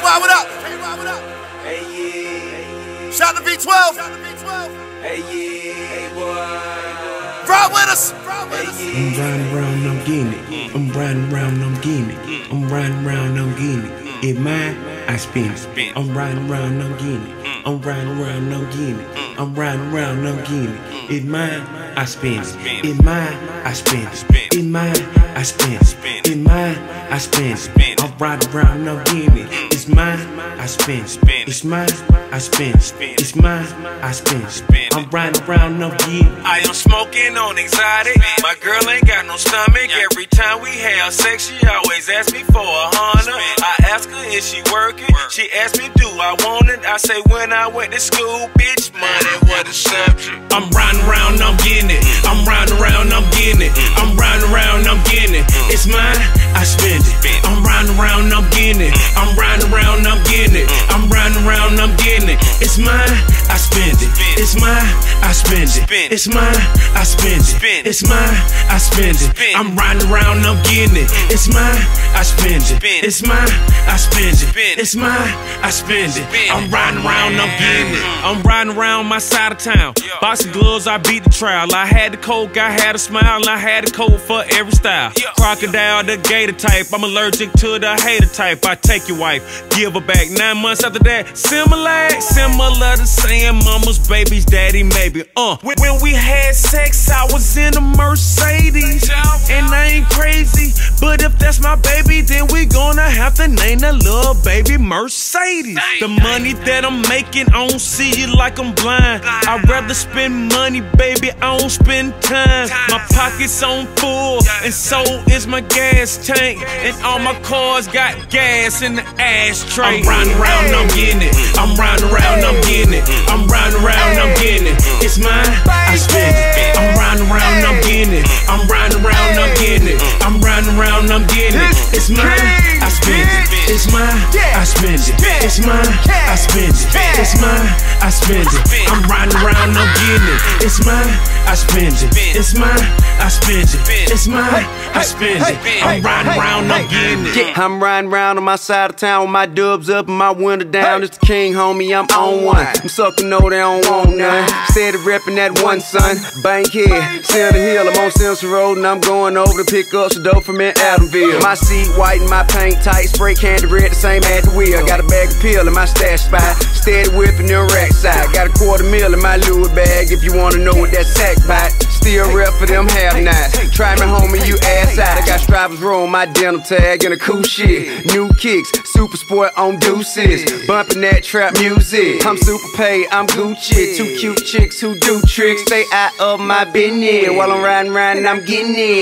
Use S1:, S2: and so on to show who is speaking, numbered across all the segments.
S1: K-Rod, what up?
S2: Hey, yeah.
S1: Shout to V12.
S2: Hey, yeah. Hey, boy.
S1: Ride with us.
S3: I'm riding around, I'm getting it. I'm riding around, I'm getting it. I'm riding around, I'm getting it. It mine, I spend it. I'm riding around, I'm getting it. I'm riding around, I'm getting it. I'm riding around, I'm getting it. It mine, I spend it. It mine, I spend it. It mine, I spend it. It mine, I spend it. I'm riding around, I'm getting it. It's mine, I spend it. It's mine, I spend it. It's mine, I spend it. I'm riding around, I'm getting it.
S4: I am smoking on exotic. My girl ain't got no stomach. Every time we have sex, she always asks me for $100. I ask her, is she working? She asks me, do I want it? I say, when I went to school, bitch, money was the subject. I'm riding around, I'm getting it. I'm riding around, I'm getting it. I'm riding around, I'm getting it. It's mine, I spend it. I'm riding around, I'm getting it. I'm riding around, I'm getting it. I'm riding around, I'm getting it. It's mine, I spend it. It's mine, I spend it. It's mine, I spend it. It's mine, I spend it. I'm riding around, I'm getting it. It's mine, I spend it. It's mine, I spend it. It's mine, I spend it. I'm riding around, I'm getting it. I'm riding around my side of town. Boxing gloves, I beat the trial. I had the coke, I had a smile, and I had the coat for every style. Crocodile, the gator type. I'm allergic to the hater type. I take your wife, give her back. 9 months after that, similar to saying mama's baby's daddy, maybe. When we had sex, I was in a Mercedes, and I ain't crazy, but if that's my baby, then we gonna have to name that little baby Mercedes. The money that I'm making, I don't see it like I'm blind. I'd rather spend money, baby, I don't spend time. My pocket's on full, and so is my gas tank, and all my cars got gas in the ashtray. I'm riding around, I'm getting it. I'm riding around, I'm getting it. I'm riding around, I'm getting it. It's mine, I spend it. I'm riding around, I'm getting it. I'm riding around, I'm getting it. I'm riding around, I'm getting it. It's mine, I spend it. It's mine, I spend it. It's mine, I spend it. It's mine, I spend it. I'm riding around, I'm getting it. It's mine, I spend it. It's mine, I spend it. It's mine, I spend it. I'm riding around, I'm getting it.
S5: I'm riding around on my side of town with my dubs up and my window down. It's the king, homie, I'm on one. I'm sucking, no, they don't want none. Steady reppin' that one, son. Bankhead, Center Hill, I'm on Simpson Road, and I'm going over to pick up some dope from in Adamville. My seat white and my paint tight, spray candy red, the same at the wheel. Got a bag of pill in my stash spot, steady whipping the rack side. Got a $250,000 in my Louis bag, if you wanna know what that sack bite. Still rep for them have-nots. Try me, homie, you ass out. I got Strivers roll on my denim tag and a cool shit. New kicks, super sport on deuces. Bumping that trap music. I'm super paid, I'm Gucci. Two cute chicks who do tricks. Stay out of my business. While I'm riding around and I'm getting it.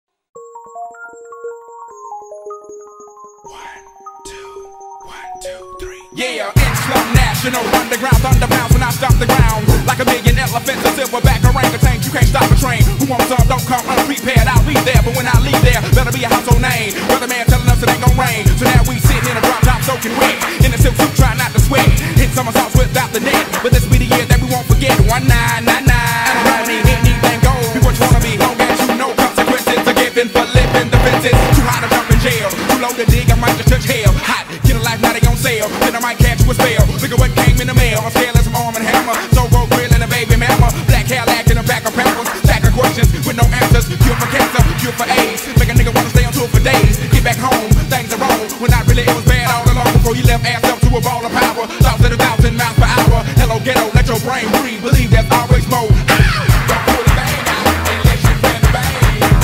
S4: 1, 2, 1, 2, 3.
S6: Yeah, Islam National, underground thunder bounce when I stop the ground. Like a million elephants, a silverback orangutan, you can't stop a train. Who wants some, don't come unprepared, I'll be there. But when I leave there, better be a household name. Weatherman telling us it ain't gon' rain. So now we sitting in a drop top soaking wet. In a silk suit, trying not to sweat. Hit somersaults without the net. But this be the year that we won't forget. 1999. And around me, anything goes. Be what you wanna be, long as you know consequences are given for living defenses. Too hot to jump in jail, too low to dig, I might just touch hell. Hot, get a life, now they on sale. Then I might catch you a spell. Look at what came in the mail. I'm scared as some arm and hammer. So road grill and a baby mama. Black Cadillac in the back of pampers. Stack of questions with no answers. Cure for cancer, cure for AIDS. Make a nigga wanna stay on tour for days. Get back home, things are wrong. When not really, it was bad all along. Before you left ass up to a ball of power. Thoughts at 1,000 miles per hour. Hello ghetto, let your brain breathe. Believe there's always more. Don't pull the bang out unless you plan to bang.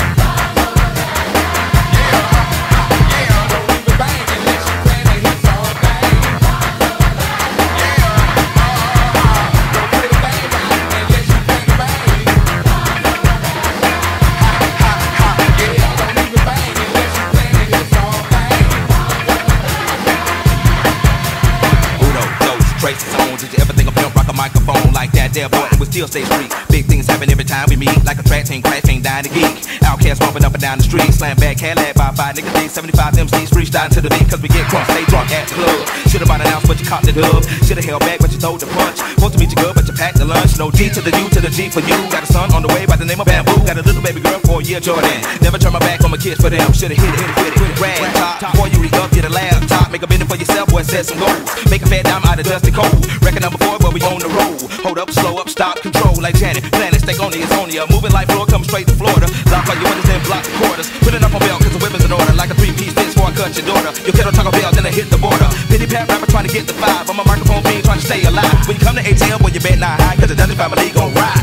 S6: Don't leave the bang unless you plan to hit some bang. Don't put the bang out unless you plan to bang. Don't leave the bang unless you plan to hit some bang.
S2: Who those traces on? Did you ever think of pimp rock a microphone like that?
S6: right there, boy, and we still stay street. Big things happen every time we meet, like a track team crash team dying to geek. Outcasts bumping up and down the street, slam back, Cadillac by 5 niggas, D 75 MCs freestyling to the beat, cause we get crunk, stay drunk at the club. Should've bought an ounce, but you caught the dub. Should've held back, but you throw the punch. Supposed to meet you good, but you packed the lunch. No D to the U to the G for you. Got a son on the way by the name of Bamboo. Got a little baby girl for a year, Jordan. Never turn my back on my kids for them. Should've hit it, rag top. Before you re-up, get a laptop. Make a business for yourself, boy, set some goals. Make a fat dime out of dusty cold. Record number 4, but we on the road. Hold up, slow up, stop, control like Janet. Planet, stay on it's only a moving like floor, come straight to Florida. Lock all your windows and block the quarters. Put it up on belt, cause the weapon's in order. Like a 3-piece fist before I cut your daughter. Your kiddo Taco Bell, then I hit the border. Pity pat rapper trying to get the 5. I'm a microphone fiend trying to stay alive. When you come to ATL, boy, you bet not high, cause the Dungeon family gon' ride.